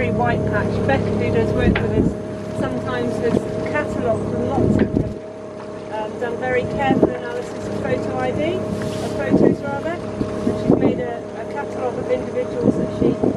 very white patch. Becca, who does work with us, sometimes has catalogued lots of them, done very careful analysis of photo ID, of photos rather, and she's made a catalogue of individuals that she